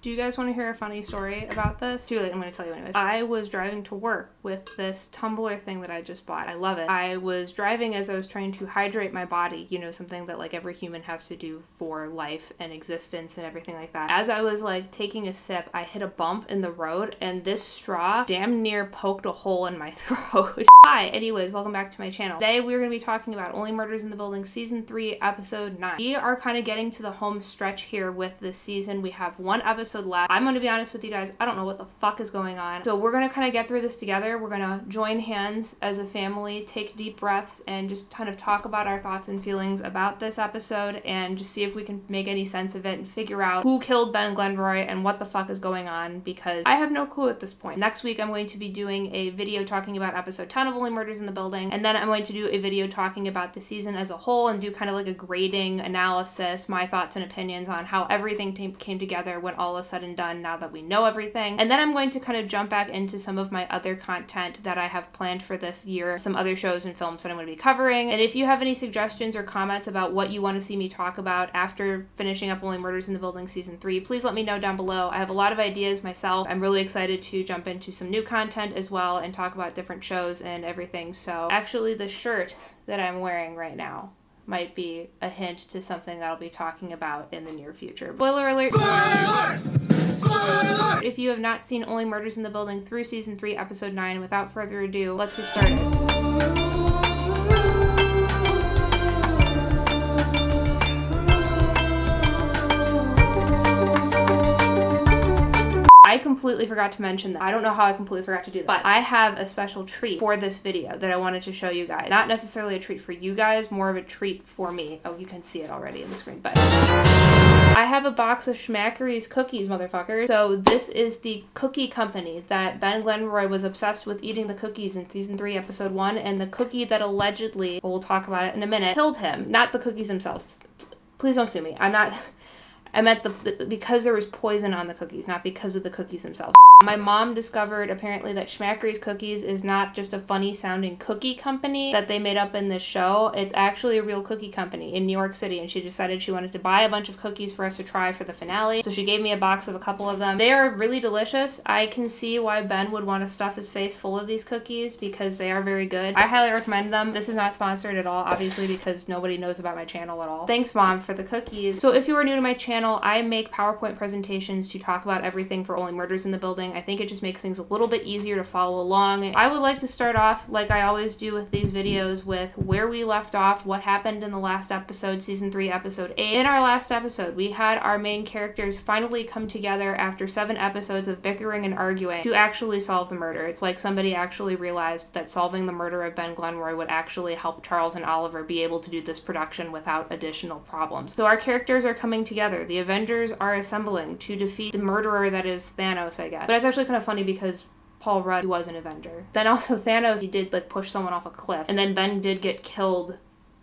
Do you guys want to hear a funny story about this? Too late, I'm going to tell you anyways. I was driving to work with this tumbler thing that I just bought. I love it. I was driving as I was trying to hydrate my body, you know, something that like every human has to do for life and existence and everything like that. As I was like taking a sip, I hit a bump in the road and this straw damn near poked a hole in my throat. Hi, anyways, welcome back to my channel. Today we're going to be talking about Only Murders in the Building Season 3, Episode 9. We are kind of getting to the home stretch here with this season. We have one episode left. I'm going to be honest with you guys, I don't know what the fuck is going on. So we're going to kind of get through this together. We're going to join hands as a family, take deep breaths, and just kind of talk about our thoughts and feelings about this episode and just see if we can make any sense of it and figure out who killed Ben Glenroy and what the fuck is going on, because I have no clue at this point. Next week I'm going to be doing a video talking about episode 10 of Only Murders in the Building, and then I'm going to do a video talking about the season as a whole and do kind of like a grading analysis, my thoughts and opinions on how everything came together when all is said and done now that we know everything. And then I'm going to kind of jump back into some of my other content that I have planned for this year, some other shows and films that I'm going to be covering. And if you have any suggestions or comments about what you want to see me talk about after finishing up Only Murders in the Building Season 3, please let me know down below. I have a lot of ideas myself. I'm really excited to jump into some new content as well and talk about different shows and everything. So actually the shirt that I'm wearing right now might be a hint to something that I'll be talking about in the near future. Spoiler alert! Spoiler! Spoiler! If you have not seen Only Murders in the Building through Season 3, Episode 9, without further ado, let's get started. I completely forgot to mention that. I don't know how I completely forgot to do that, but I have a special treat for this video that I wanted to show you guys. Not necessarily a treat for you guys, more of a treat for me. Oh, you can see it already in the screen, but I have a box of Schmackery's cookies, motherfuckers. So this is the cookie company that Ben Glenroy was obsessed with eating the cookies in Season 3, Episode 1, and the cookie that allegedly, well, we'll talk about it in a minute, killed him. Not the cookies themselves. Please don't sue me. I meant because there was poison on the cookies, not because of the cookies themselves. My mom discovered apparently that Schmackery's Cookies is not just a funny sounding cookie company that they made up in this show. It's actually a real cookie company in New York City, and she decided she wanted to buy a bunch of cookies for us to try for the finale. So she gave me a box of a couple of them. They are really delicious. I can see why Ben would want to stuff his face full of these cookies because they are very good. I highly recommend them. This is not sponsored at all, obviously, because nobody knows about my channel at all. Thanks, Mom, for the cookies. So if you are new to my channel, I make PowerPoint presentations to talk about everything for Only Murders in the Building. I think it just makes things a little bit easier to follow along. I would like to start off, like I always do with these videos, with where we left off, what happened in the last episode, Season 3, Episode 8. In our last episode, we had our main characters finally come together after 7 episodes of bickering and arguing to actually solve the murder. It's like somebody actually realized that solving the murder of Ben Glenroy would actually help Charles and Oliver be able to do this production without additional problems. So our characters are coming together. The Avengers are assembling to defeat the murderer that is Thanos, I guess. But it's actually kind of funny because Paul Rudd was an Avenger. Then also Thanos, he did like push someone off a cliff, and then Ben did get killed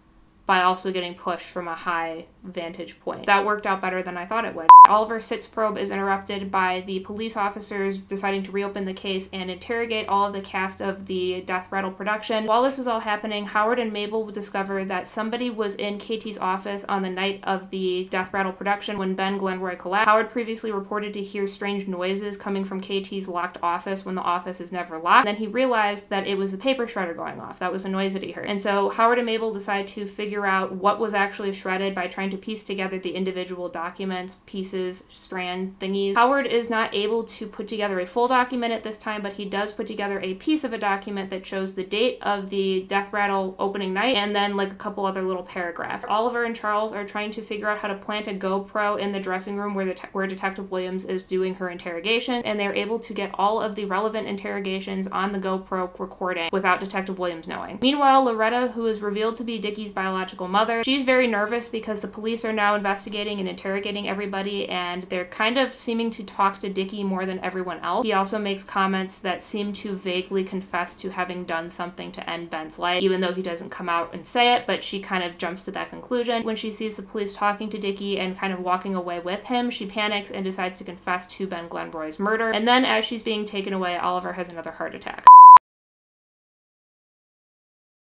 by also getting pushed from a high vantage point. That worked out better than I thought it would. Oliver's SITS probe is interrupted by the police officers deciding to reopen the case and interrogate all of the cast of the Death Rattle production. While this is all happening, Howard and Mabel discover that somebody was in KT's office on the night of the Death Rattle production when Ben Glenroy collapsed. Howard previously reported to hear strange noises coming from KT's locked office when the office is never locked. Then he realized that it was the paper shredder going off. That was a noise that he heard. And so Howard and Mabel decide to figure out what was actually shredded by trying to piece together the individual documents, pieces, strand thingies. Howard is not able to put together a full document at this time, but he does put together a piece of a document that shows the date of the Death Rattle opening night and then like a couple other little paragraphs. Oliver and Charles are trying to figure out how to plant a GoPro in the dressing room where Detective Williams is doing her interrogations, and they're able to get all of the relevant interrogations on the GoPro recording without Detective Williams knowing. Meanwhile, Loretta, who is revealed to be Dickie's biological mother, she's very nervous because the police are now investigating and interrogating everybody, and they're kind of seeming to talk to Dickie more than everyone else. He also makes comments that seem to vaguely confess to having done something to end Ben's life, even though he doesn't come out and say it, but she kind of jumps to that conclusion. When she sees the police talking to Dickie and kind of walking away with him, she panics and decides to confess to Ben Glenroy's murder. And then as she's being taken away, Oliver has another heart attack.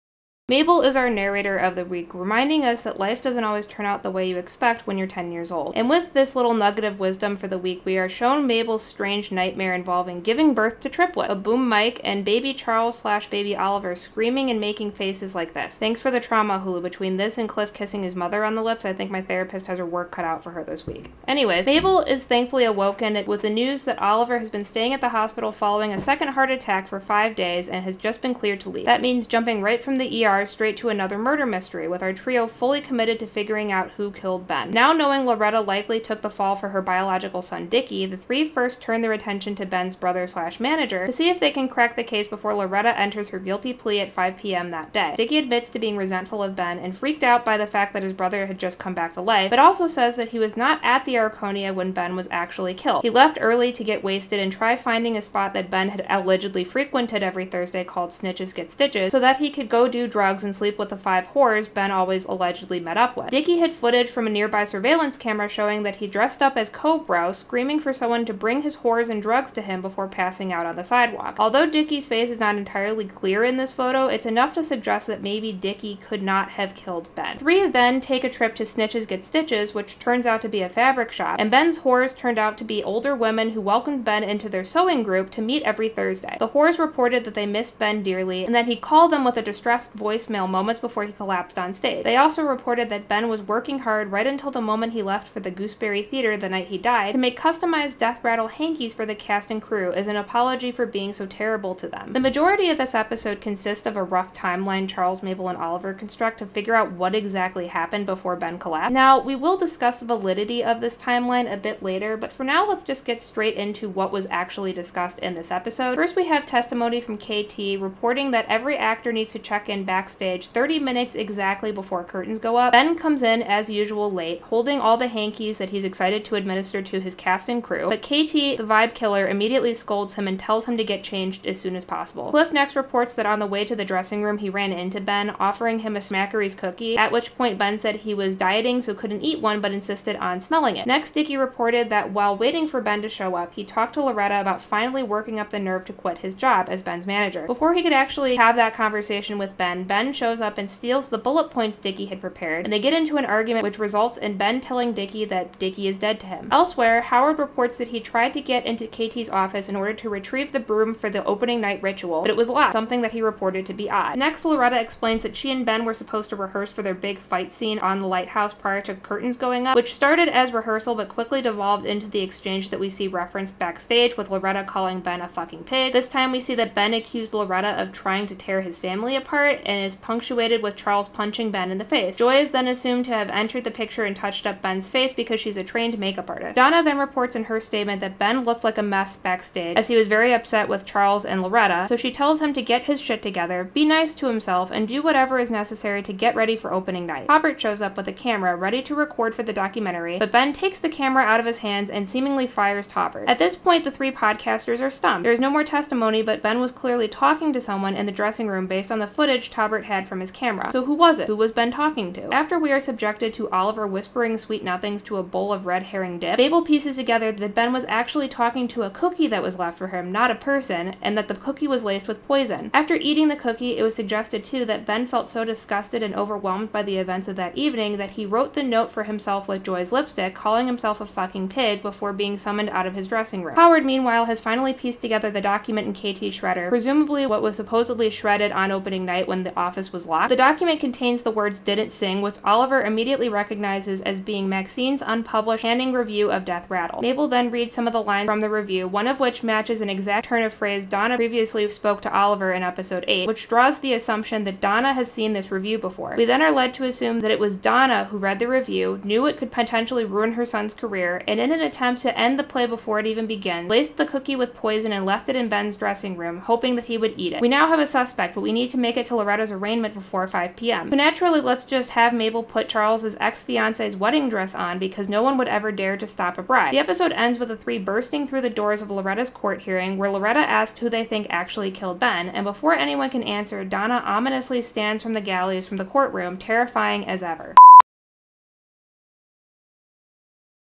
Mabel is our narrator of the week, reminding us that life doesn't always turn out the way you expect when you're 10 years old. And with this little nugget of wisdom for the week, we are shown Mabel's strange nightmare involving giving birth to triplets, a boom mic, and baby Charles/baby Oliver screaming and making faces like this. Thanks for the trauma, Hulu. Between this and Cliff kissing his mother on the lips, I think my therapist has her work cut out for her this week. Anyways, Mabel is thankfully awoken with the news that Oliver has been staying at the hospital following a second heart attack for 5 days and has just been cleared to leave. That means jumping right from the ER straight to another murder mystery, with our trio fully committed to figuring out who killed Ben. Now knowing Loretta likely took the fall for her biological son Dickie, the three first turn their attention to Ben's brother/manager to see if they can crack the case before Loretta enters her guilty plea at 5 p.m. that day. Dickie admits to being resentful of Ben and freaked out by the fact that his brother had just come back to life, but also says that he was not at the Arconia when Ben was actually killed. He left early to get wasted and try finding a spot that Ben had allegedly frequented every Thursday called Snitches Get Stitches so that he could go do drugs and sleep with the 5 whores Ben always allegedly met up with. Dickie had footage from a nearby surveillance camera showing that he dressed up as Cobra, screaming for someone to bring his whores and drugs to him before passing out on the sidewalk. Although Dickie's face is not entirely clear in this photo, it's enough to suggest that maybe Dickie could not have killed Ben. Three then take a trip to Snitches Get Stitches, which turns out to be a fabric shop, and Ben's whores turned out to be older women who welcomed Ben into their sewing group to meet every Thursday. The whores reported that they missed Ben dearly and that he called them with a distressed voicemail moments before he collapsed on stage. They also reported that Ben was working hard right until the moment he left for the Gooseberry Theater the night he died to make customized death rattle hankies for the cast and crew as an apology for being so terrible to them. The majority of this episode consists of a rough timeline Charles, Mabel, and Oliver construct to figure out what exactly happened before Ben collapsed. Now, we will discuss the validity of this timeline a bit later, but for now let's just get straight into what was actually discussed in this episode. First, we have testimony from KT reporting that every actor needs to check in backstage 30 minutes exactly before curtains go up. Ben comes in as usual late, holding all the hankies that he's excited to administer to his cast and crew, but KT, the vibe killer, immediately scolds him and tells him to get changed as soon as possible. Cliff next reports that on the way to the dressing room he ran into Ben, offering him a Smackery's cookie, at which point Ben said he was dieting so couldn't eat one but insisted on smelling it. Next, Dickie reported that while waiting for Ben to show up, he talked to Loretta about finally working up the nerve to quit his job as Ben's manager. Before he could actually have that conversation with Ben, Ben shows up and steals the bullet points Dickie had prepared, and they get into an argument which results in Ben telling Dickie that Dickie is dead to him. Elsewhere, Howard reports that he tried to get into KT's office in order to retrieve the broom for the opening night ritual, but it was locked, something that he reported to be odd. Next, Loretta explains that she and Ben were supposed to rehearse for their big fight scene on the lighthouse prior to curtains going up, which started as rehearsal but quickly devolved into the exchange that we see referenced backstage with Loretta calling Ben a fucking pig. This time we see that Ben accused Loretta of trying to tear his family apart and is punctuated with Charles punching Ben in the face. Joy is then assumed to have entered the picture and touched up Ben's face because she's a trained makeup artist. Donna then reports in her statement that Ben looked like a mess backstage as he was very upset with Charles and Loretta, so she tells him to get his shit together, be nice to himself, and do whatever is necessary to get ready for opening night. Robert shows up with a camera ready to record for the documentary, but Ben takes the camera out of his hands and seemingly fires Toppert. At this point, the three podcasters are stumped. There is no more testimony, but Ben was clearly talking to someone in the dressing room based on the footage Toppert had from his camera. So who was it? Who was Ben talking to? After we are subjected to Oliver whispering sweet nothings to a bowl of red herring dip, Mabel pieces together that Ben was actually talking to a cookie that was left for him, not a person, and that the cookie was laced with poison. After eating the cookie, it was suggested too that Ben felt so disgusted and overwhelmed by the events of that evening that he wrote the note for himself with Joy's lipstick, calling himself a fucking pig before being summoned out of his dressing room. Howard, meanwhile, has finally pieced together the document in KT's shredder, presumably what was supposedly shredded on opening night when the office was locked. The document contains the words "didn't sing," which Oliver immediately recognizes as being Maxine's unpublished handing review of Death Rattle. Mabel then reads some of the lines from the review, one of which matches an exact turn of phrase Donna previously spoke to Oliver in episode 8, which draws the assumption that Donna has seen this review before. We then are led to assume that it was Donna who read the review, knew it could potentially ruin her son's career, and in an attempt to end the play before it even begins, laced the cookie with poison and left it in Ben's dressing room, hoping that he would eat it. We now have a suspect, but we need to make it to Loretta's arraignment before 5 p.m. So naturally, let's just have Mabel put Charles's ex-fiance's wedding dress on because no one would ever dare to stop a bride. The episode ends with the three bursting through the doors of Loretta's court hearing, where Loretta asks who they think actually killed Ben, and before anyone can answer, Donna ominously stands from the galleys from the courtroom, terrifying as ever.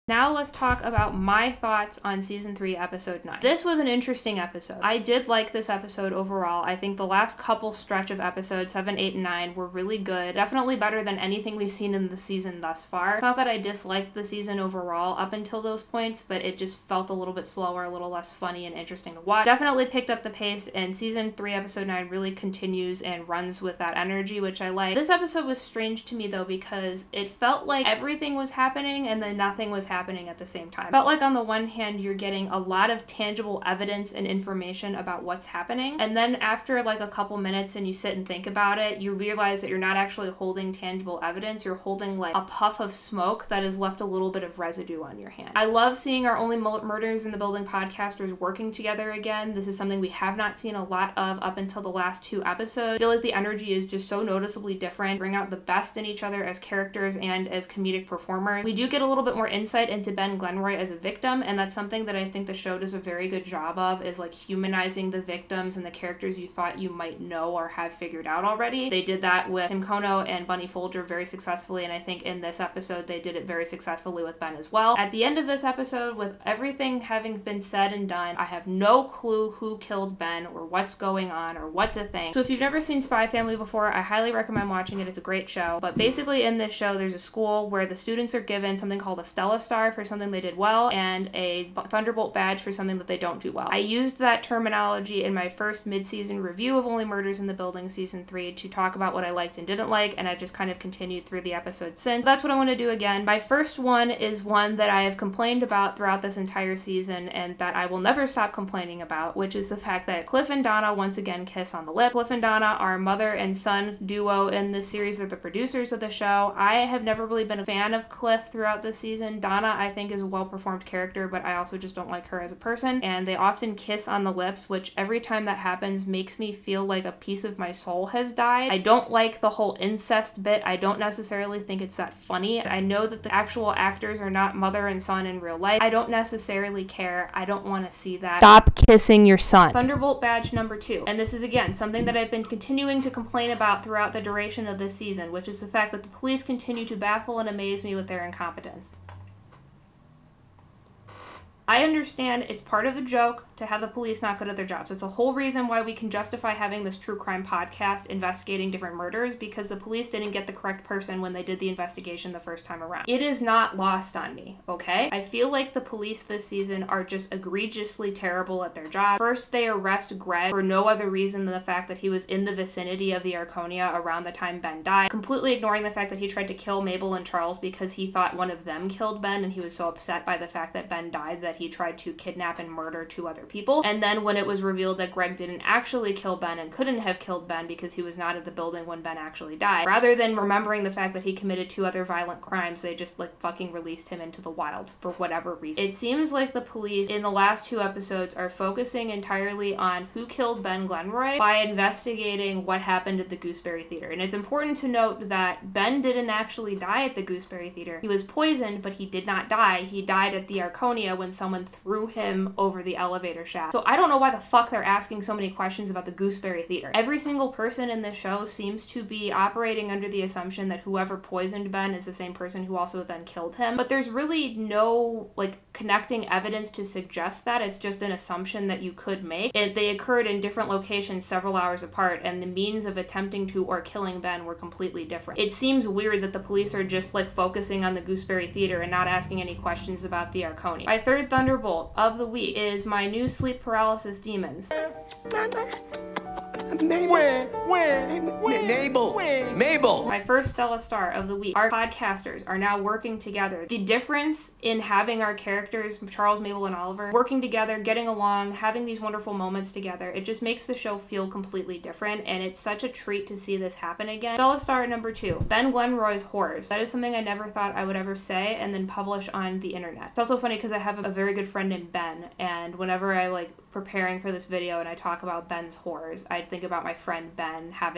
Now let's talk about my thoughts on season 3, episode 9. This was an interesting episode. I did like this episode overall. I think the last couple stretch of episodes, 7, 8, and 9, were really good. Definitely better than anything we've seen in the season thus far. It's not that I disliked the season overall up until those points, but it just felt a little bit slower, a little less funny and interesting to watch. Definitely picked up the pace, and season 3, episode 9 really continues and runs with that energy, which I like. This episode was strange to me though, because it felt like everything was happening and then nothing was happening at the same time. Felt like on the one hand you're getting a lot of tangible evidence and information about what's happening, and then after like a couple minutes and you sit and think about it, you realize that you're not actually holding tangible evidence, you're holding like a puff of smoke that has left a little bit of residue on your hand. I love seeing our Only Murders in the Building podcasters working together again. This is something we have not seen a lot of up until the last 2 episodes. I feel like the energy is just so noticeably different, bring out the best in each other as characters and as comedic performers. We do get a little bit more insight into Ben Glenroy as a victim, and that's something that I think the show does a very good job of, is like humanizing the victims and the characters you thought you might know or have figured out already. They did that with Tim Kono and Bunny Folger very successfully, and I think in this episode they did it very successfully with Ben as well. At the end of this episode, with everything having been said and done, I have no clue who killed Ben or what's going on or what to think. So if you've never seen Spy Family before, I highly recommend watching it. It's a great show. But basically in this show, there's a school where the students are given something called a Stella Star for something they did well, and a Thunderbolt badge for something that they don't do well. I used that terminology in my first mid-season review of Only Murders in the Building season 3 to talk about what I liked and didn't like, and I've just kind of continued through the episode since. That's what I want to do again. My first one is one that I have complained about throughout this entire season and that I will never stop complaining about, which is the fact that Cliff and Donna once again kiss on the lip. Cliff and Donna are a mother and son duo in this series. They're the producers of the show. I have never really been a fan of Cliff throughout this season. Donna, I think, is a well-performed character, but I also just don't like her as a person, and they often kiss on the lips, which every time that happens makes me feel like a piece of my soul has died. I don't like the whole incest bit. I don't necessarily think it's that funny. I know that the actual actors are not mother and son in real life. I don't necessarily care. I don't want to see that. Stop kissing your son. Thunderbolt badge number 2. And this is again something that I've been continuing to complain about throughout the duration of this season, which is the fact that the police continue to baffle and amaze me with their incompetence. I understand it's part of the joke to have the police not good at their jobs. It's a whole reason why we can justify having this true crime podcast investigating different murders, because the police didn't get the correct person when they did the investigation the first time around. It is not lost on me, okay? I feel like the police this season are just egregiously terrible at their job. First, they arrest Greg for no other reason than the fact that he was in the vicinity of the Arconia around the time Ben died, completely ignoring the fact that he tried to kill Mabel and Charles because he thought one of them killed Ben, and he was so upset by the fact that Ben died that he tried to kidnap and murder 2 other people. And then when it was revealed that Greg didn't actually kill Ben and couldn't have killed Ben because he was not at the building when Ben actually died, rather than remembering the fact that he committed 2 other violent crimes, they just like fucking released him into the wild for whatever reason. It seems like the police in the last 2 episodes are focusing entirely on who killed Ben Glenroy by investigating what happened at the Gooseberry Theater. And it's important to note that Ben didn't actually die at the Gooseberry Theater. He was poisoned, but he did not die. He died at the Arconia when someone threw him over the elevator shaft. So I don't know why the fuck they're asking so many questions about the Gooseberry Theater. Every single person in this show seems to be operating under the assumption that whoever poisoned Ben is the same person who also then killed him. But there's really no like connecting evidence to suggest that. It's just an assumption that you could make. They occurred in different locations several hours apart, and the means of attempting to or killing Ben were completely different. It seems weird that the police are just like focusing on the Gooseberry Theater and not asking any questions about the Arconia. My third Thunderbolt of the week is my new sleep paralysis demons. Mabel. My first Stella Star of the week. Our podcasters are now working together. The difference in having our characters, Charles, Mabel, and Oliver, working together, getting along, having these wonderful moments together, it just makes the show feel completely different, and it's such a treat to see this happen again. Stella Star number 2. Ben Glenroy's Horrors. That is something I never thought I would ever say and then publish on the internet. It's also funny because I have a very good friend named Ben, and whenever I preparing for this video and I talk about Ben's horrors, I think about my friend Ben having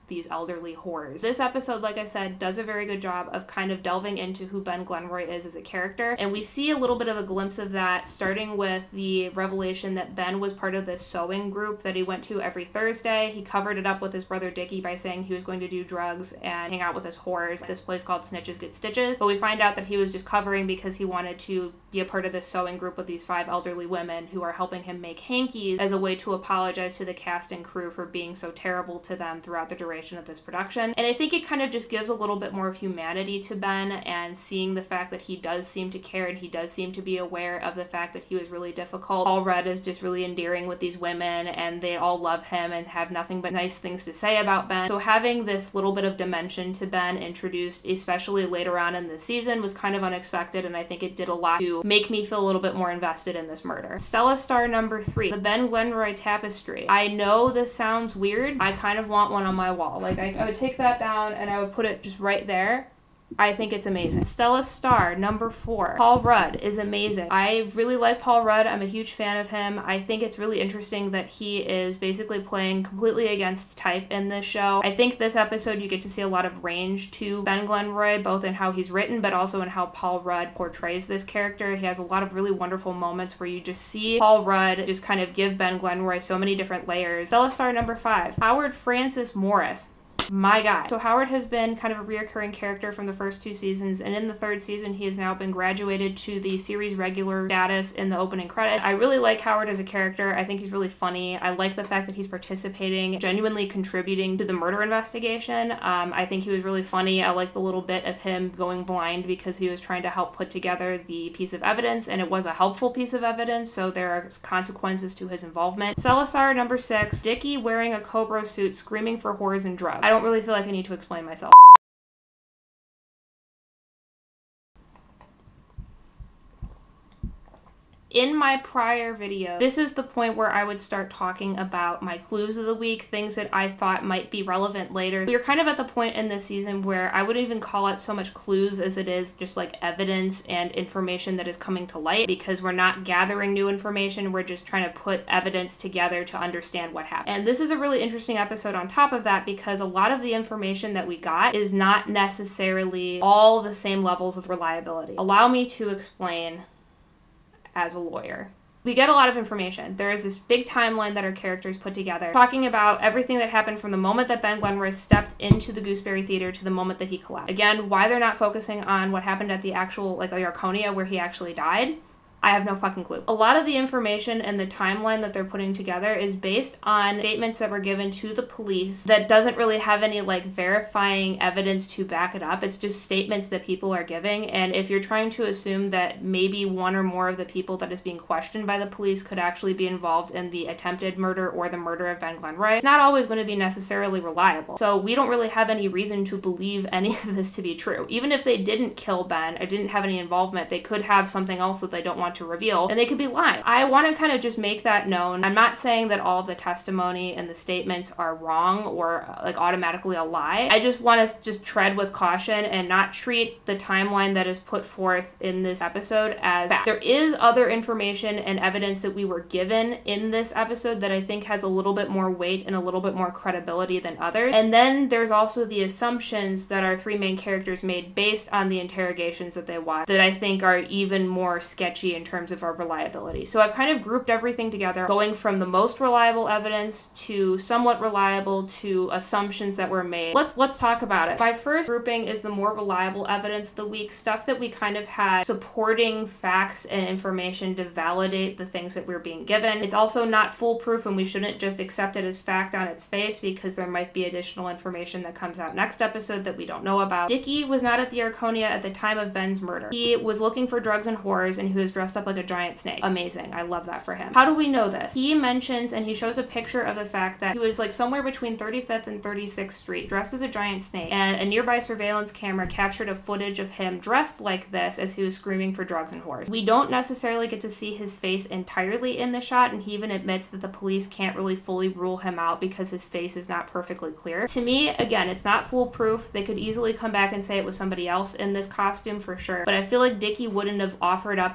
these elderly whores. This episode, like I said, does a very good job of kind of delving into who Ben Glenroy is as a character, and we see a little bit of a glimpse of that, starting with the revelation that Ben was part of this sewing group that he went to every Thursday. He covered it up with his brother Dickie by saying he was going to do drugs and hang out with his whores at this place called Snitches Get Stitches, but we find out that he was just covering because he wanted to be a part of this sewing group with these 5 elderly women who are helping him make hankies as a way to apologize to the cast and crew for being so terrible to them throughout the duration of this production. And I think it kind of just gives a little bit more of humanity to Ben, and seeing the fact that he does seem to care and he does seem to be aware of the fact that he was really difficult. Paul Rudd is just really endearing with these women, and they all love him and have nothing but nice things to say about Ben. So having this little bit of dimension to Ben introduced, especially later on in the season, was kind of unexpected, and I think it did a lot to make me feel a little bit more invested in this murder. Stella star number 3, the Ben Glenroy tapestry. I know this sounds weird. I kind of want one on my wall. Like, I would take that down and I would put it just right there. I think it's amazing. Stella star number 4, Paul Rudd is amazing. I really like Paul Rudd. I'm a huge fan of him. I think it's really interesting that he is basically playing completely against type in this show. I think this episode you get to see a lot of range to Ben Glenroy, both in how he's written, but also in how Paul Rudd portrays this character. He has a lot of really wonderful moments where you just see Paul Rudd just kind of give Ben Glenroy so many different layers. Stella star number 5, Howard Francis Morris. My guy. So Howard has been kind of a reoccurring character from the first 2 seasons, and in the 3rd season he has now been graduated to the series regular status in the opening credit. I really like Howard as a character. I think he's really funny. I like the fact that he's participating, genuinely contributing to the murder investigation. I think he was really funny. I like the little bit of him going blind because he was trying to help put together the piece of evidence, and it was a helpful piece of evidence, so there are consequences to his involvement. Celisar number 6, Dickie wearing a Cobra suit screaming for whores and drugs. I don't really feel like I need to explain myself. In my prior video, this is the point where I would start talking about my clues of the week, things that I thought might be relevant later. We're kind of at the point in this season where I wouldn't even call it so much clues as it is just like evidence and information that is coming to light, because we're not gathering new information, we're just trying to put evidence together to understand what happened. And this is a really interesting episode on top of that, because a lot of the information that we got is not necessarily all the same levels of reliability. Allow me to explain. As a lawyer, we get a lot of information. There is this big timeline that our characters put together, talking about everything that happened from the moment that Ben Glenroy stepped into the Gooseberry Theater to the moment that he collapsed. Again, why they're not focusing on what happened at the actual, like, the Arconia where he actually died, I have no fucking clue. A lot of the information and the timeline that they're putting together is based on statements that were given to the police that doesn't really have any like verifying evidence to back it up. It's just statements that people are giving, and if you're trying to assume that maybe one or more of the people that is being questioned by the police could actually be involved in the attempted murder or the murder of Ben Glenroy, it's not always going to be necessarily reliable. So we don't really have any reason to believe any of this to be true. Even if they didn't kill Ben or didn't have any involvement, they could have something else that they don't want to reveal, and they could be lying. I want to kind of just make that known. I'm not saying that all of the testimony and the statements are wrong or like automatically a lie. I just want to just tread with caution and not treat the timeline that is put forth in this episode as fact. There is other information and evidence that we were given in this episode that I think has a little bit more weight and a little bit more credibility than others. And then there's also the assumptions that our 3 main characters made based on the interrogations that they watched that I think are even more sketchy in terms of our reliability. So I've kind of grouped everything together, going from the most reliable evidence to somewhat reliable to assumptions that were made. Let's talk about it. My first grouping is the more reliable evidence of the week, stuff that we kind of had supporting facts and information to validate the things that we're being given. It's also not foolproof, and we shouldn't just accept it as fact on its face, because there might be additional information that comes out next episode that we don't know about. Dickie was not at the Arconia at the time of Ben's murder. He was looking for drugs and whores, and he was dressed up like a giant snake. Amazing. I love that for him. How do we know this? He mentions, and he shows a picture of the fact that he was like somewhere between 35th and 36th Street dressed as a giant snake, and a nearby surveillance camera captured a footage of him dressed like this as he was screaming for drugs and whores. We don't necessarily get to see his face entirely in the shot, and he even admits that the police can't really fully rule him out because his face is not perfectly clear. To me, again, it's not foolproof. They could easily come back and say it was somebody else in this costume for sure, but I feel like Dickie wouldn't have offered up that bit of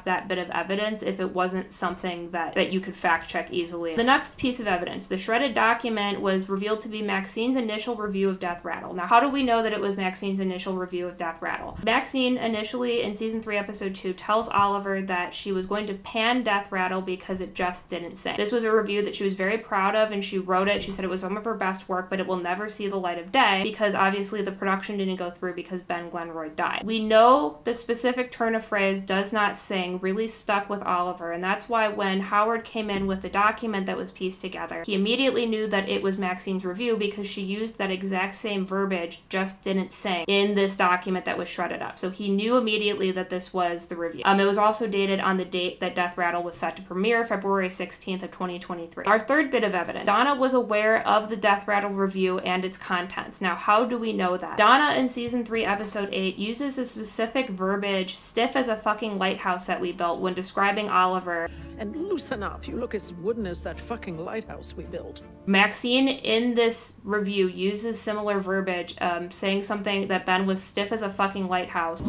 of evidence if it wasn't something that you could fact check easily. The next piece of evidence, the shredded document was revealed to be Maxine's initial review of Death Rattle. Now, how do we know that it was Maxine's initial review of Death Rattle? Maxine initially in season 3 episode 2 tells Oliver that she was going to pan Death Rattle because it just didn't sing. This was a review that she was very proud of, and she wrote it. She said it was some of her best work, but it will never see the light of day because obviously the production didn't go through because Ben Glenroy died. We know the specific turn of phrase "does not sing" really stuck with Oliver, and that's why when Howard came in with the document that was pieced together, he immediately knew that it was Maxine's review because she used that exact same verbiage, "just didn't sing," in this document that was shredded up. So he knew immediately that this was the review. It was also dated on the date that Death Rattle was set to premiere, February 16th of 2023. Our third bit of evidence. Donna was aware of the Death Rattle review and its contents. Now, how do we know that? Donna in season 3 episode 8 uses a specific verbiage, "stiff as a fucking lighthouse that we built," when describing Oliver. And loosen up, you look as wooden as that fucking lighthouse we built. Maxine in this review uses similar verbiage, saying something that Ben was stiff as a fucking lighthouse.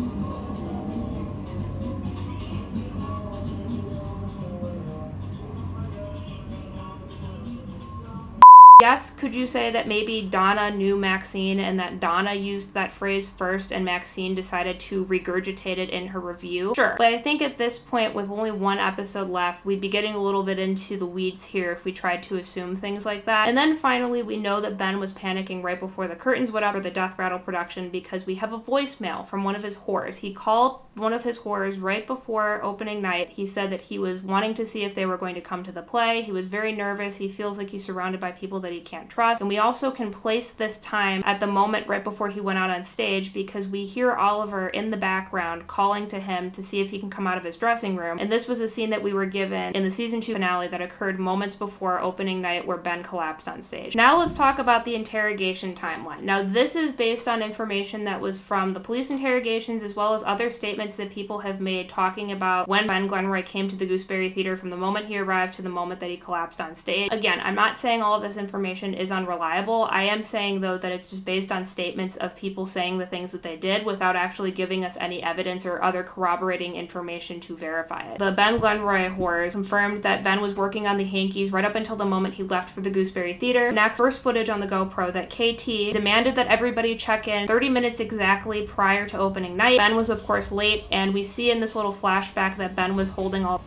Yes, could you say that maybe Donna knew Maxine and that Donna used that phrase first and Maxine decided to regurgitate it in her review? Sure. But I think at this point, with only one episode left, we'd be getting a little bit into the weeds here if we tried to assume things like that. And then finally, we know that Ben was panicking right before the curtains went up for the Death Rattle production because we have a voicemail from one of his whores. He called one of his whores right before opening night. He said that he was wanting to see if they were going to come to the play. He was very nervous. He feels like he's surrounded by people that he can't trust. And we also can place this time at the moment right before he went out on stage because we hear Oliver in the background calling to him to see if he can come out of his dressing room. And this was a scene that we were given in the season 2 finale that occurred moments before opening night where Ben collapsed on stage. Now let's talk about the interrogation timeline. Now this is based on information that was from the police interrogations as well as other statements that people have made talking about when Ben Glenroy came to the Gooseberry Theater from the moment he arrived to the moment that he collapsed on stage. Again, I'm not saying all of this information is unreliable. I am saying though that it's just based on statements of people saying the things that they did without actually giving us any evidence or other corroborating information to verify it. The Ben Glenroy whores confirmed that Ben was working on the hankies right up until the moment he left for the Gooseberry Theater. Next, first footage on the GoPro that KT demanded that everybody check in 30 minutes exactly prior to opening night. Ben was of course late, and we see in this little flashback that Ben was holding all.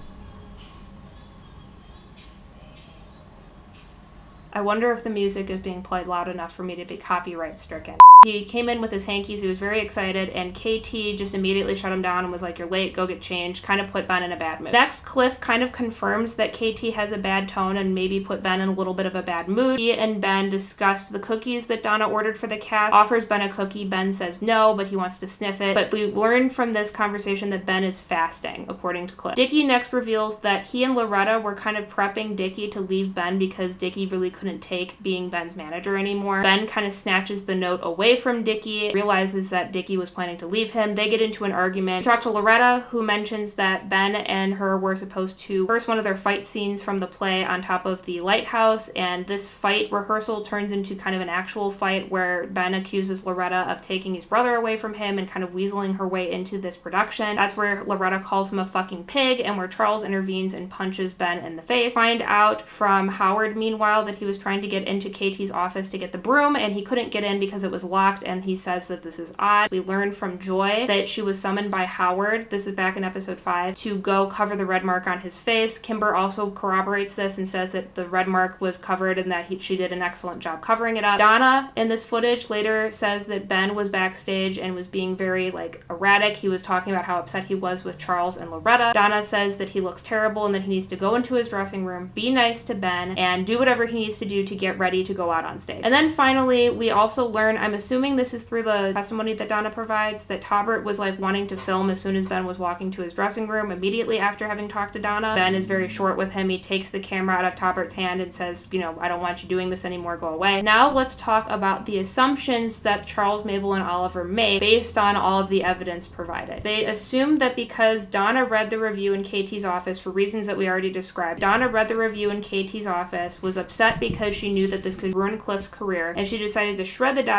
I wonder if the music is being played loud enough for me to be copyright stricken. He came in with his hankies, he was very excited, and KT just immediately shut him down and was like, "You're late, go get changed," kind of put Ben in a bad mood. Next, Cliff kind of confirms that KT has a bad tone and maybe put Ben in a little bit of a bad mood. He and Ben discussed the cookies that Donna ordered for the cast, offers Ben a cookie, Ben says no, but he wants to sniff it. But we learned from this conversation that Ben is fasting, according to Cliff. Dickie next reveals that he and Loretta were kind of prepping Dickie to leave Ben because Dickie really couldn't take being Ben's manager anymore. Ben kind of snatches the note away from Dickie, realizes that Dickie was planning to leave him. They get into an argument. We talk to Loretta, who mentions that Ben and her were supposed to rehearse one of their fight scenes from the play on top of the lighthouse, and this fight rehearsal turns into kind of an actual fight where Ben accuses Loretta of taking his brother away from him and kind of weaseling her way into this production. That's where Loretta calls him a fucking pig, and where Charles intervenes and punches Ben in the face. Find out from Howard, meanwhile, that he was trying to get into KT's office to get the broom, and he couldn't get in because it was locked, and he says that this is odd. We learn from Joy that she was summoned by Howard, this is back in episode 5, to go cover the red mark on his face. Kimber also corroborates this and says that the red mark was covered and that she did an excellent job covering it up. Donna, in this footage, later says that Ben was backstage and was being very, erratic. He was talking about how upset he was with Charles and Loretta. Donna says that he looks terrible and that he needs to go into his dressing room, be nice to Ben, and do whatever he needs to do to get ready to go out on stage. And then finally, we also learn, I'm assuming this is through the testimony that Donna provides, that Taubert was wanting to film as soon as Ben was walking to his dressing room immediately after having talked to Donna. Ben is very short with him. He takes the camera out of Taubert's hand and says, I don't want you doing this anymore, go away. Now let's talk about the assumptions that Charles, Mabel, and Oliver make based on all of the evidence provided. They assume that because Donna read the review in KT's office for reasons that we already described, Donna read the review in KT's office, was upset because she knew that this could ruin Cliff's career, and she decided to shred the document when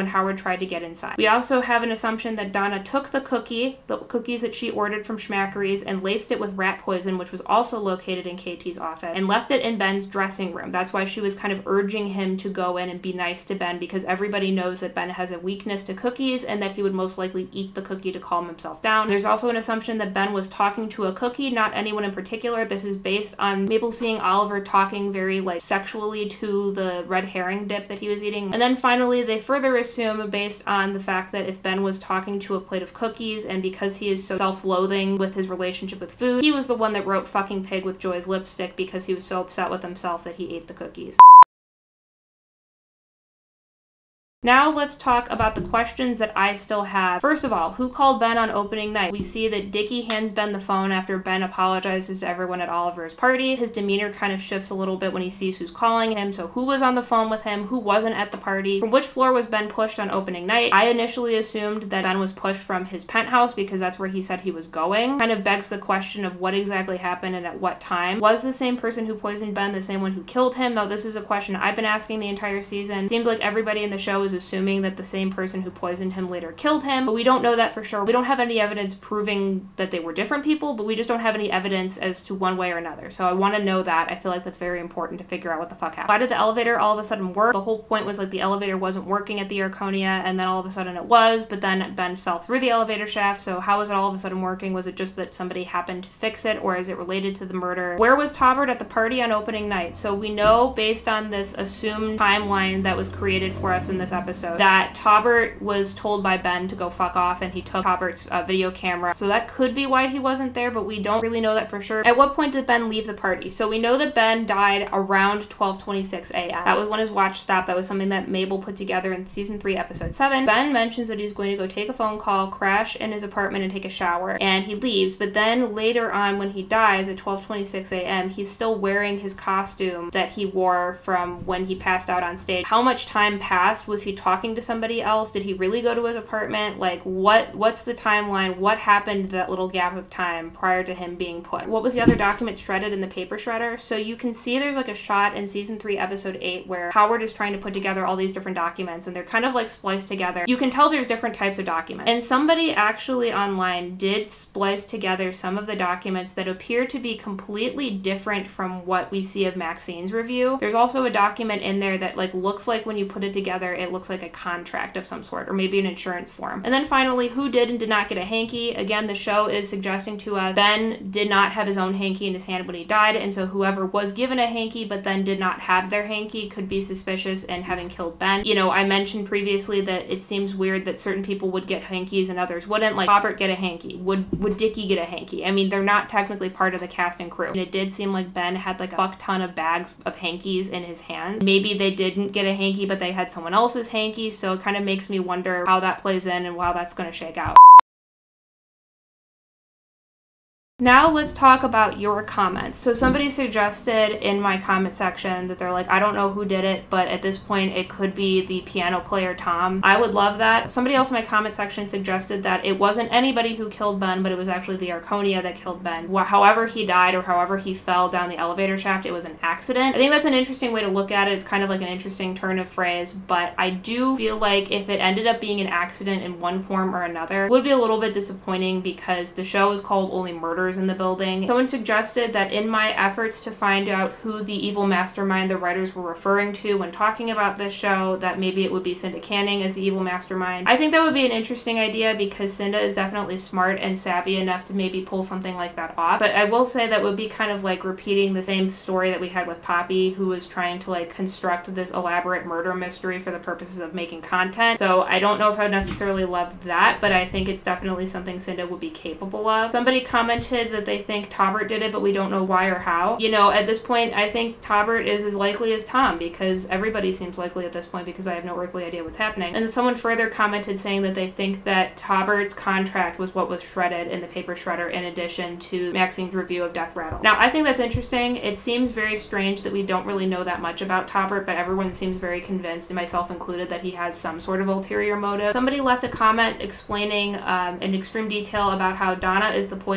Howard tried to get inside. We also have an assumption that Donna took the cookies that she ordered from Schmackery's, and laced it with rat poison, which was also located in KT's office, and left it in Ben's dressing room. That's why she was kind of urging him to go in and be nice to Ben, because everybody knows that Ben has a weakness to cookies and that he would most likely eat the cookie to calm himself down. There's also an assumption that Ben was talking to a cookie, not anyone in particular. This is based on Mabel seeing Oliver talking very like sexually to the red herring dip that he was eating. And then finally, they further assume, based on the fact that if Ben was talking to a plate of cookies, and because he is so self-loathing with his relationship with food, he was the one that wrote fucking pig with Joy's lipstick because he was so upset with himself that he ate the cookies. Now let's talk about the questions that I still have. First of all, who called Ben on opening night? We see that Dickie hands Ben the phone after Ben apologizes to everyone at Oliver's party. His demeanor kind of shifts a little bit when he sees who's calling him. So who was on the phone with him? Who wasn't at the party? From which floor was Ben pushed on opening night? I initially assumed that Ben was pushed from his penthouse because that's where he said he was going. Kind of begs the question of what exactly happened and at what time. Was the same person who poisoned Ben the same one who killed him? Now this is a question I've been asking the entire season. Seems like everybody in the show is assuming that the same person who poisoned him later killed him, but we don't know that for sure. We don't have any evidence proving that they were different people, but we just don't have any evidence as to one way or another. So I want to know that. I feel like that's very important to figure out what the fuck happened. Why did the elevator all of a sudden work? The whole point was like the elevator wasn't working at the Arconia, and then all of a sudden it was, but then Ben fell through the elevator shaft. So how was it all of a sudden working? Was it just that somebody happened to fix it, or is it related to the murder? Where was Taubert at the party on opening night? So we know, based on this assumed timeline that was created for us in this episode, that Taubert was told by Ben to go fuck off, and he took Taubert's video camera. So that could be why he wasn't there, but we don't really know that for sure. At what point did Ben leave the party? So we know that Ben died around 12:26 a.m. That was when his watch stopped. That was something that Mabel put together in season 3, episode 7. Ben mentions that he's going to go take a phone call, crash in his apartment, and take a shower, and he leaves. But then later on, when he dies at 12:26 a.m., he's still wearing his costume that he wore from when he passed out on stage. How much time passed? Was he talking to somebody else? Did he really go to his apartment? Like, what's the timeline? What happened that little gap of time prior to him being put? What was the other document shredded in the paper shredder? So you can see there's like a shot in season 3, episode 8, where Howard is trying to put together all these different documents, and they're kind of like spliced together. You can tell there's different types of documents. And somebody actually online did splice together some of the documents that appear to be completely different from what we see of Maxine's review. There's also a document in there that like looks like when you put it together, it looks like a contract of some sort, or maybe an insurance form. And then finally, who did and did not get a hanky? Again, the show is suggesting to us Ben did not have his own hanky in his hand when he died, and so whoever was given a hanky but then did not have their hanky could be suspicious in having killed Ben. You know, I mentioned previously that it seems weird that certain people would get hankies and others wouldn't. Like, Taubert get a hanky? Would Dickie get a hanky? I mean, they're not technically part of the cast and crew. And it did seem like Ben had like a fuck ton of bags of hankies in his hands. Maybe they didn't get a hanky, but they had someone else's hanky, so it kind of makes me wonder how that plays in and how that's going to shake out. Now let's talk about your comments. So somebody suggested in my comment section that they're like, I don't know who did it, but at this point it could be the piano player Tom. I would love that. Somebody else in my comment section suggested that it wasn't anybody who killed Ben, but it was actually the Arconia that killed Ben. However he died or however he fell down the elevator shaft, it was an accident. I think that's an interesting way to look at it. It's kind of like an interesting turn of phrase, but I do feel like if it ended up being an accident in one form or another, it would be a little bit disappointing because the show is called Only Murders in the Building. Someone suggested that in my efforts to find out who the evil mastermind the writers were referring to when talking about this show, that maybe it would be Cinda Canning as the evil mastermind. I think that would be an interesting idea because Cinda is definitely smart and savvy enough to maybe pull something like that off. But I will say that would be kind of like repeating the same story that we had with Poppy, who was trying to like construct this elaborate murder mystery for the purposes of making content. So I don't know if I would necessarily love that, but I think it's definitely something Cinda would be capable of. Somebody commented that they think Taubert did it, but we don't know why or how. You know, at this point, I think Taubert is as likely as Tom because everybody seems likely at this point because I have no earthly idea what's happening. And then someone further commented saying that they think that Taubert's contract was what was shredded in the paper shredder in addition to Maxine's review of Death Rattle. Now, I think that's interesting. It seems very strange that we don't really know that much about Taubert, but everyone seems very convinced, and myself included, that he has some sort of ulterior motive. Somebody left a comment explaining in extreme detail about how Donna is the poisoner and how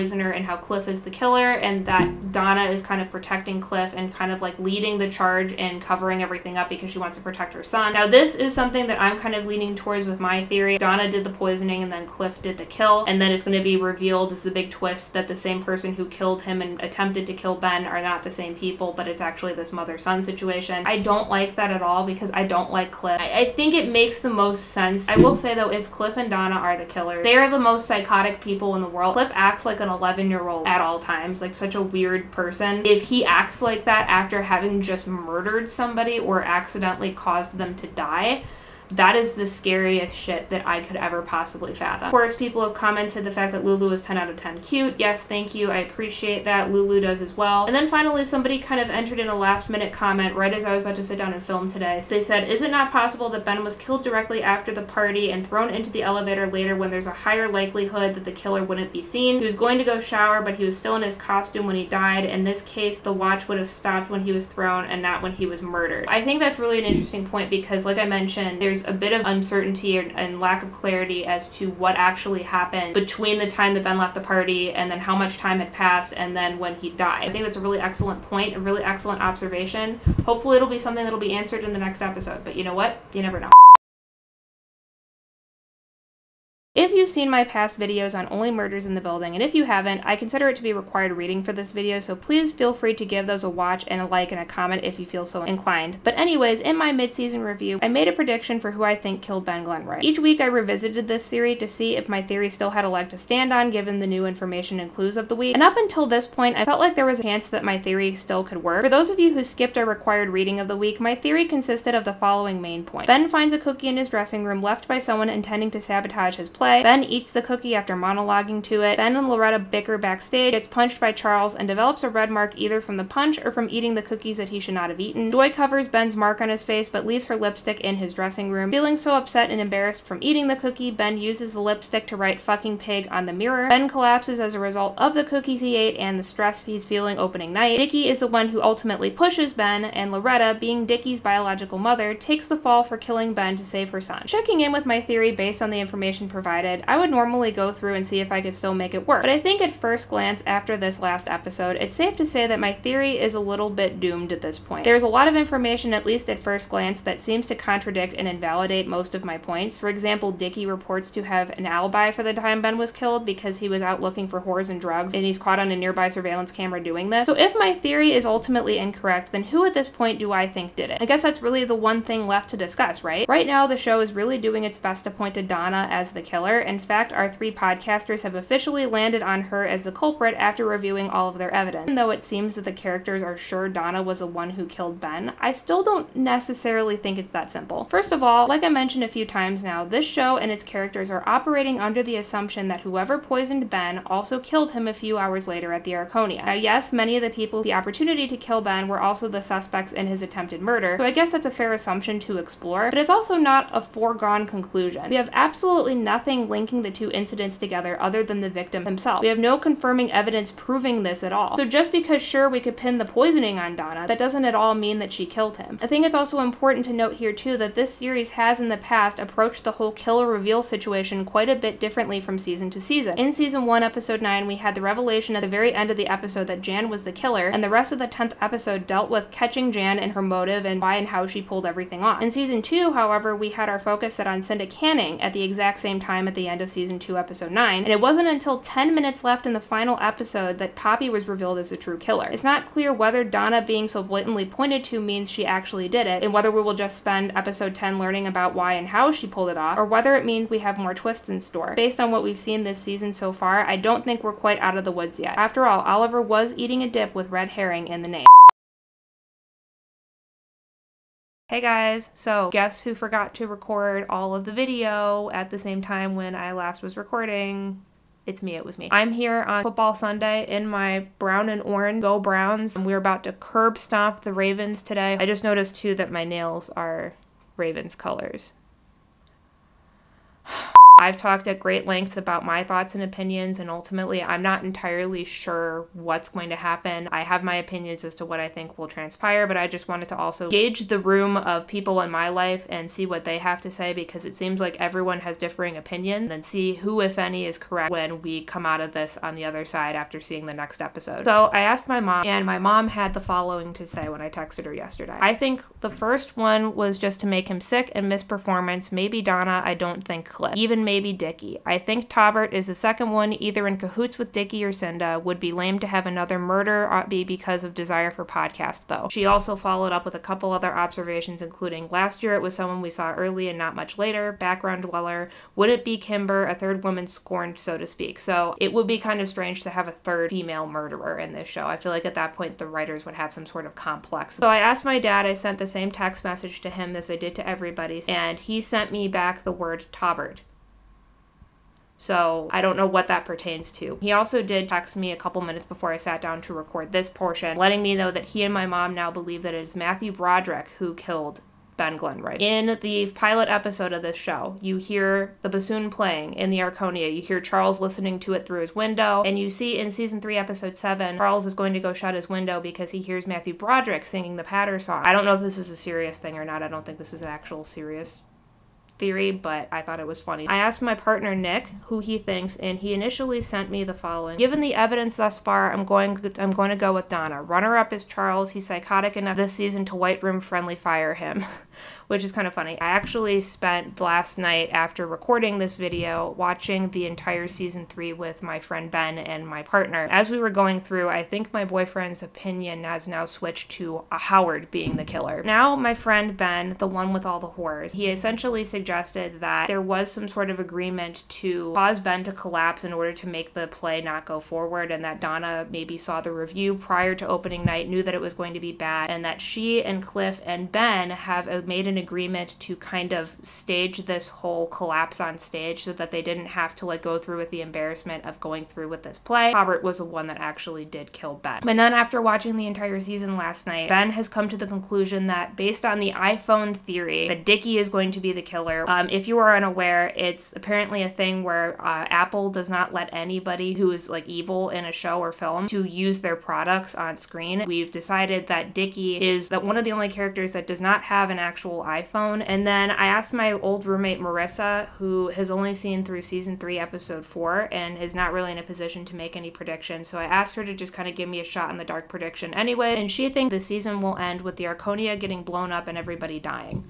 how Cliff is the killer and that Donna is kind of protecting Cliff and kind of like leading the charge and covering everything up because she wants to protect her son. Now this is something that I'm kind of leaning towards with my theory. Donna did the poisoning and then Cliff did the kill, and then it's going to be revealed as the big twist that the same person who killed him and attempted to kill Ben are not the same people, but it's actually this mother-son situation. I don't like that at all because I don't like Cliff. I think it makes the most sense. I will say though, if Cliff and Donna are the killers, they are the most psychotic people in the world. Cliff acts like an 11-year-old at all times, like such a weird person. If he acts like that after having just murdered somebody or accidentally caused them to die, that is the scariest shit that I could ever possibly fathom. Of course, people have commented the fact that Lulu is 10 out of 10 cute. Yes, thank you. I appreciate that. Lulu does as well. And then finally, somebody kind of entered in a last-minute comment right as I was about to sit down and film today. So they said, is it not possible that Ben was killed directly after the party and thrown into the elevator later when there's a higher likelihood that the killer wouldn't be seen? He was going to go shower, but he was still in his costume when he died. In this case, the watch would have stopped when he was thrown and not when he was murdered. I think that's really an interesting point because, like I mentioned, there's a bit of uncertainty and lack of clarity as to what actually happened between the time that Ben left the party and then how much time had passed and then when he died. I think that's a really excellent point, a really excellent observation. Hopefully it'll be something that'll be answered in the next episode, but you know what? You never know. If you've seen my past videos on only murders in the building, and if you haven't, I consider it to be required reading for this video, so please feel free to give those a watch and a like and a comment if you feel so inclined. But anyways, in my mid-season review, I made a prediction for who I think killed Ben Glenroy. Each week I revisited this theory to see if my theory still had a leg to stand on given the new information and clues of the week, and up until this point, I felt like there was a chance that my theory still could work. For those of you who skipped our required reading of the week, my theory consisted of the following main points. Ben finds a cookie in his dressing room left by someone intending to sabotage his play. Ben eats the cookie after monologuing to it. Ben and Loretta bicker backstage, gets punched by Charles, and develops a red mark either from the punch or from eating the cookies that he should not have eaten. Joy covers Ben's mark on his face but leaves her lipstick in his dressing room. Feeling so upset and embarrassed from eating the cookie, Ben uses the lipstick to write "fucking pig" on the mirror. Ben collapses as a result of the cookies he ate and the stress he's feeling opening night. Dickie is the one who ultimately pushes Ben, and Loretta, being Dickie's biological mother, takes the fall for killing Ben to save her son. Checking in with my theory based on the information provided, I would normally go through and see if I could still make it work. But I think at first glance after this last episode, it's safe to say that my theory is a little bit doomed at this point. There's a lot of information, at least at first glance, that seems to contradict and invalidate most of my points. For example, Dickie reports to have an alibi for the time Ben was killed because he was out looking for whores and drugs, and he's caught on a nearby surveillance camera doing this. So if my theory is ultimately incorrect, then who at this point do I think did it? I guess that's really the one thing left to discuss, right? Right now, the show is really doing its best to point to Donna as the killer. In fact, our 3 podcasters have officially landed on her as the culprit after reviewing all of their evidence. Even though it seems that the characters are sure Donna was the one who killed Ben, I still don't necessarily think it's that simple. First of all, like I mentioned a few times now, this show and its characters are operating under the assumption that whoever poisoned Ben also killed him a few hours later at the Arconia. Now yes, many of the people with the opportunity to kill Ben were also the suspects in his attempted murder, so I guess that's a fair assumption to explore, but it's also not a foregone conclusion. We have absolutely nothing linking the two incidents together other than the victim himself. We have no confirming evidence proving this at all. So just because sure we could pin the poisoning on Donna, that doesn't at all mean that she killed him. I think it's also important to note here too that this series has in the past approached the whole killer reveal situation quite a bit differently from season to season. In season 1 episode 9 we had the revelation at the very end of the episode that Jan was the killer, and the rest of the 10th episode dealt with catching Jan and her motive and why and how she pulled everything off. In season 2, however, we had our focus set on Cinda Canning at the exact same time at the end of season 2 episode 9, and it wasn't until 10 minutes left in the final episode that Poppy was revealed as the true killer. It's not clear whether Donna being so blatantly pointed to means she actually did it, and whether we will just spend episode 10 learning about why and how she pulled it off, or whether it means we have more twists in store. Based on what we've seen this season so far, I don't think we're quite out of the woods yet. After all, Oliver was eating a dip with red herring in the name. Hey guys, so guess who forgot to record all of the video at the same time when I last was recording? It's me, it was me. I'm here on Football Sunday in my brown and orange, go Browns. We're about to curb stomp the Ravens today. I just noticed too that my nails are Ravens colors. I've talked at great lengths about my thoughts and opinions, and ultimately I'm not entirely sure what's going to happen. I have my opinions as to what I think will transpire, but I just wanted to also gauge the room of people in my life and see what they have to say, because it seems like everyone has differing opinions, and see who, if any, is correct when we come out of this on the other side after seeing the next episode. So I asked my mom, and my mom had the following to say when I texted her yesterday. I think the first one was just to make him sick and miss performance. Maybe Donna, I don't think Cliff. Even maybe Dickie. I think Taubert is the second one, either in cahoots with Dickie or Cinda. Would be lame to have another murder be because of desire for podcast, though. She also followed up with a couple other observations, including last year it was someone we saw early and not much later, background dweller. Would it be Kimber, a third woman scorned, so to speak? So it would be kind of strange to have a third female murderer in this show. I feel like at that point the writers would have some sort of complex. So I asked my dad, I sent the same text message to him as I did to everybody, and he sent me back the word Taubert. So I don't know what that pertains to. He also did text me a couple minutes before I sat down to record this portion, letting me know that he and my mom now believe that it is Matthew Broderick who killed Ben Glenright. In the pilot episode of this show, you hear the bassoon playing in the Arconia. You hear Charles listening to it through his window, and you see in season 3, episode 7, Charles is going to go shut his window because he hears Matthew Broderick singing the Patter song. I don't know if this is a serious thing or not. I don't think this is an actual serious theory, but I thought it was funny. I asked my partner Nick who he thinks, and he initially sent me the following. Given the evidence thus far, I'm going to go with Donna. Runner-up is Charles. He's psychotic enough this season to White Room friendly fire him. Which is kind of funny. I actually spent last night after recording this video watching the entire season 3 with my friend Ben and my partner. As we were going through, I think my boyfriend's opinion has now switched to Howard being the killer. Now my friend Ben, the one with all the horrors, he essentially suggested that there was some sort of agreement to cause Ben to collapse in order to make the play not go forward, and that Donna maybe saw the review prior to opening night, knew that it was going to be bad, and that she and Cliff and Ben have made an agreement to kind of stage this whole collapse on stage so that they didn't have to go through with the embarrassment of going through with this play. Robert was the one that actually did kill Ben. And then after watching the entire season last night, Ben has come to the conclusion that based on the iPhone theory, that Dickie is going to be the killer. If you are unaware, it's apparently a thing where Apple does not let anybody who is evil in a show or film to use their products on screen. We've decided that Dickie is one of the only characters that does not have an actual iPhone. And then I asked my old roommate Marissa, who has only seen through season 3 episode 4 and is not really in a position to make any predictions, so I asked her to just kind of give me a shot in the dark prediction anyway, and she thinks the season will end with the Arconia getting blown up and everybody dying.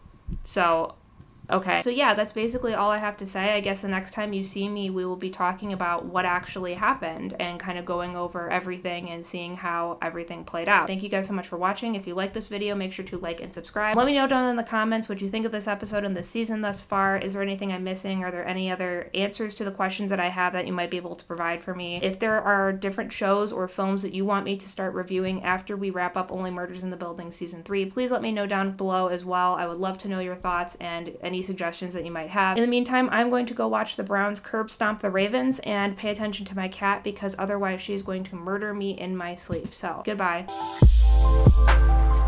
So okay. So yeah, that's basically all I have to say. I guess the next time you see me, we will be talking about what actually happened and kind of going over everything and seeing how everything played out. Thank you guys so much for watching. If you like this video, make sure to like and subscribe. Let me know down in the comments what you think of this episode and this season thus far. Is there anything I'm missing? Are there any other answers to the questions that I have that you might be able to provide for me? If there are different shows or films that you want me to start reviewing after we wrap up Only Murders in the Building season 3, please let me know down below as well. I would love to know your thoughts and any suggestions that you might have. In the meantime, I'm going to go watch the Browns curb stomp the Ravens and pay attention to my cat, because otherwise she's going to murder me in my sleep. So, goodbye.